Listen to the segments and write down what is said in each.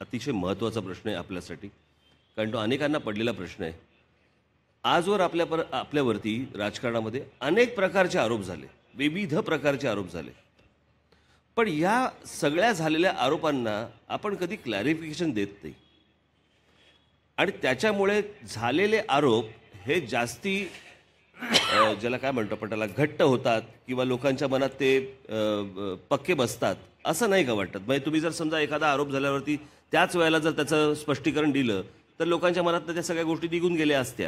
अतिशय महत्त्वाचा प्रश्न आहे आपल्यासाठी, कारण तो अनेकांना पडलेला प्रश्न आहे. आजवर आपल्यावरती राजकारणामध्ये अनेक प्रकारचे आरोप झाले, विविध प्रकारचे आरोप झाले. पण या सगळ्या झालेल्या आरोपांना आपण कधी क्लॅरिफिकेशन देत नाही आणि त्याच्यामुळे झालेले आरोप हे जास्ती ज्याला काय म्हणतो आपण त्याला घट्ट होतात किंवा लोकांच्या मनात ते पक्के बसतात, असं नाही का वाटत? म्हणजे तुम्ही जर समजा एखादा आरोप झाल्यावरती त्याच वेळेला जर त्याचं स्पष्टीकरण दिलं तर लोकांच्या मनात त्या सगळ्या गोष्टी निघून गेल्या असत्या.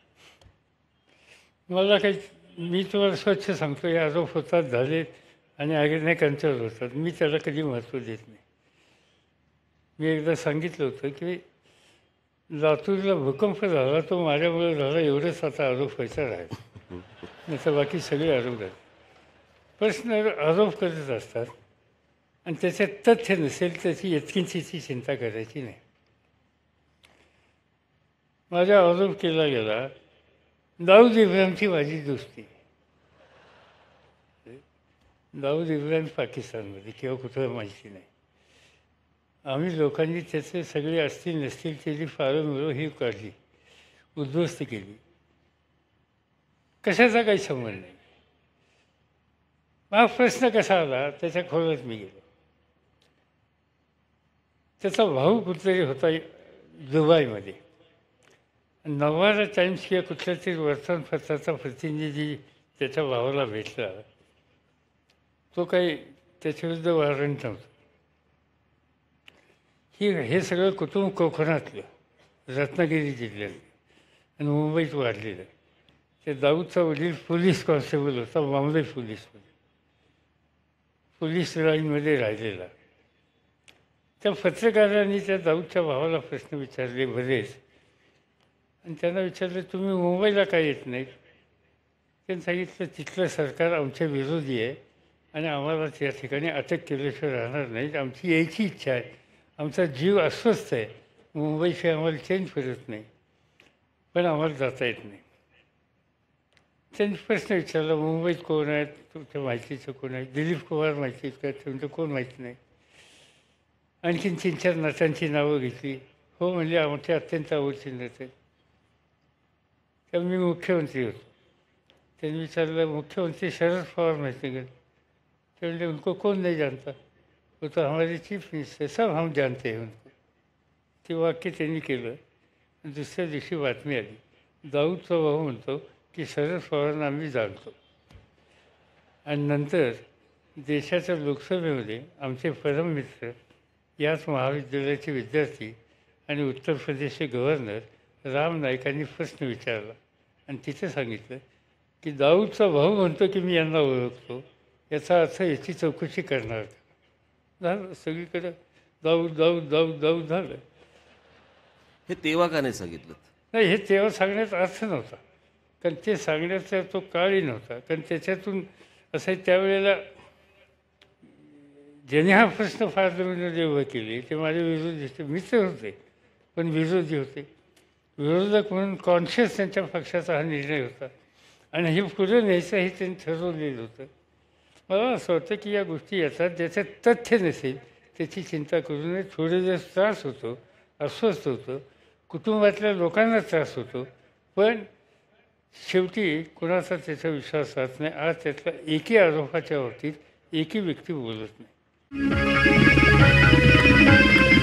मला काही, मी तुम्हाला स्वच्छ सांगतो, हे आरोप होतात, झालेत आणि अनेकांच्यावर होतात. मी त्याला कधी महत्त्व देत नाही. मी एकदा सांगितलं होतं की लातूरला भूकंप झाला तो माझ्यामुळे झाला, एवढंच आता आरोप व्हायचा राहील, नाही तर बाकी सगळे आरोप आहेत. प्रश्न आरोप करत असतात आणि त्याच्यात तथ्य नसेल त्याची यत्किंचीची चिंता करायची नाही. माझा आरोप केला गेला दाऊद इब्राहिमची माझी दोस्ती. दाऊद इब्राहिम पाकिस्तानमध्ये किंवा कुठं माहिती नाही. आम्ही लोकांनी त्याचे सगळे असतील नसतील त्याची फारं मिळो ही काढली, उद्ध्वस्त केली. कशाचा काही संबंध नाही. हा प्रश्न कसा आला त्याच्या खोलात मी गेलो. त्याचा भाऊ कुठलाही होता दुबईमध्ये. नववारा टाइम्स किंवा कुठल्या तरी वर्तमानपत्राचा प्रतिनिधी त्याच्या भावाला भेटला. तो काही त्याच्याविरुद्ध वॉरंट नव्हतं. हे सगळं कुटुंब कोकणातलं, रत्नागिरी जिल्ह्यातलं आणि मुंबईत वाढलेलं. ते दाऊदचा वडील पोलीस कॉन्स्टेबल होता, बॉम्बे पोलीसमध्ये, पोलीस लाईनमध्ये राहिलेला. त्या पत्रकारांनी त्या दाऊदच्या भावाला प्रश्न विचारले बरेच, आणि त्यांना विचारलं तुम्ही मुंबईला का येत नाहीत? त्यांनी सांगितलं तिथलं सरकार आमच्या विरोधी आहे आणि आम्हाला त्या ठिकाणी अटक केल्याशिवाय राहणार नाहीत. आमची यायची इच्छा आहे, आमचा जीव अस्वस्थ आहे, मुंबईशिवाय आम्हाला चेंज फिरत नाही, पण आम्हाला जाता येत नाही. त्यांनी प्रश्न विचारला मुंबईत कोण आहेत तुमच्या माहितीचं, कोण आहे? दिलीप कुमार माहिती आहेत का? तुमचं कोण माहिती नाही. आणखीन 3-4 नटांची नावं घेतली. हो म्हणजे आमच्या अत्यंत आवडती नट आहेत. तेव्हा मी मुख्यमंत्री होतो. त्यांनी विचारलं मुख्यमंत्री शरद पवार माहिती का? ते म्हणले उनको कौन नहीं जानता, वो तो हमारे चीफ मिनिस्टर, सब हम जानते हैं उनको. ते वाक्य त्यांनी केलं. दुसऱ्या दिवशी बातमी आली, दाऊदचा भाऊ म्हणतो की शरद पवारांना आम्ही जाणतो. आणि नंतर देशाच्या लोकसभेमध्ये आमचे परम मित्र, याच महाविद्यालयाचे विद्यार्थी आणि उत्तर प्रदेशचे गव्हर्नर राम नाईकांनी प्रश्न विचारला आणि तिथे सांगितलं की दाऊदचा भाऊ म्हणतो की मी यांना ओळखतो, याचा अर्थ याची चौकशी करणार का? झालं सगळीकडं दाऊद दाऊद दाऊद दाऊद झालं. हे तेव्हा का नाही सांगितलं? नाही, हे तेव्हा सांगण्याचा अर्थ नव्हता, कारण ते सांगण्याचा तो काळही नव्हता. कारण त्याच्यातून असं त्यावेळेला ज्याने हा प्रश्न पार्लमेंटमध्ये उभं केले ते माझे विरोधी मित्र होते, पण विरोधी होते. विरोधक म्हणून कॉन्शियस त्यांच्या पक्षाचा हा निर्णय होता आणि हे पुढे न्यायचं हे त्यांनी ठरवलेलं होतं. मला असं वाटतं की या गोष्टी येतात ज्याच्यात तथ्य नसेल त्याची चिंता करू नये. थोडे दिवस त्रास होतो, अस्वस्थ होतो, कुटुंबातल्या लोकांना त्रास होतो, पण शेवटी कोणाचा त्याचा विश्वास राहत नाही. आज त्यातल्या एकही आरोपाच्या बाबतीत एकही व्यक्ती बोलत नाही.